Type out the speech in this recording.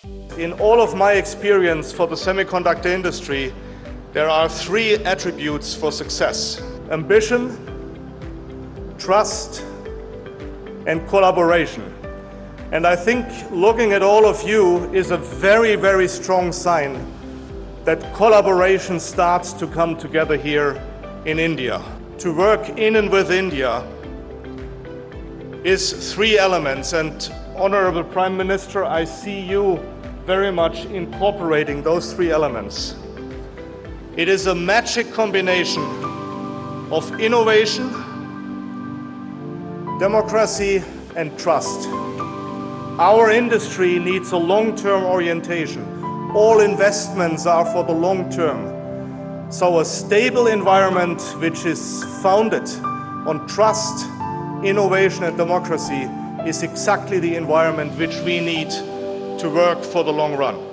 In all of my experience for the semiconductor industry, there are three attributes for success: ambition, trust, and collaboration. And I think looking at all of you is a very, very strong sign that collaboration starts to come together here in India. To work in and with India is three elements, and Honorable Prime Minister, I see you very much incorporating those three elements. It is a magic combination of innovation, democracy, and trust. Our industry needs a long-term orientation. All investments are for the long term. So a stable environment which is founded on trust, innovation, and democracy is exactly the environment which we need to work for the long run.